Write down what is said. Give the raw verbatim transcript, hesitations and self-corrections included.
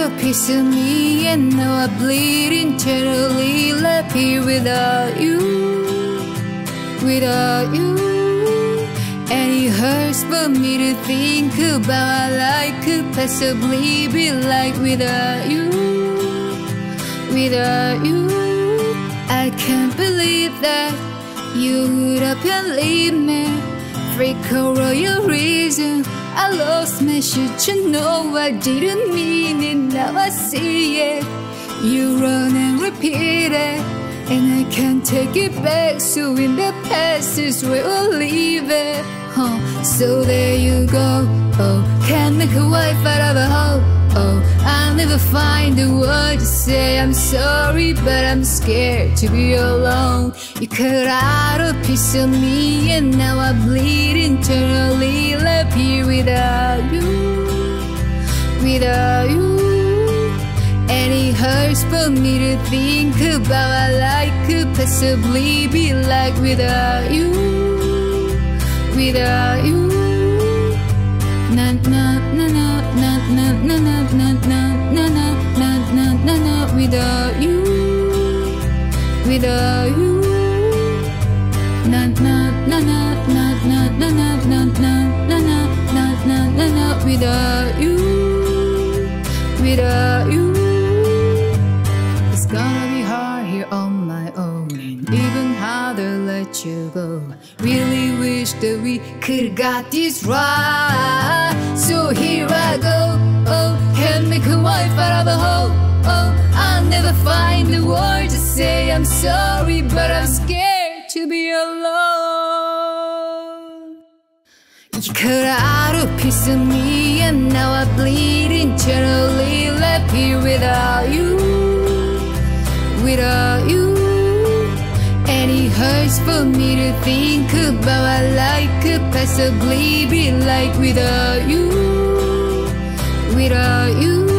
a piece of me, and now I bleed internally, left here without you, without you. And it hurts for me to think about how life could possibly be like without you, without you. I can't believe that you would up and leave me. Freak or royal reason I lost my shit, you know I didn't mean it, now I see it. You run and repeat it, and I can't take it back, so in the past is where we'll leave it, huh? So there you go, oh, can't make a wife out of a hoe, oh, I'll never find the word to say I'm sorry, but I'm scared to be alone. You cut out a piece of me, and now I bleed internally, left here without you, without you. And it hurts for me to think about how life could possibly be like without you, without you. Na na na na na na na na na na na na na na na. Without you, without you. Na na na na na na na na na na na na na na na. Without you, without you. It's gonna be hard here on my own, and even harder let you go. Really wish that we could've got this right. So here I go, oh, can't make a wife out of a hoe, oh, I'll never find the words to say I'm sorry, but I'm scared to be alone. You cut out a piece of me, and now I bleed internally, left here without you, without you. And it hurts for me to think about how life could possibly be like without you, without you.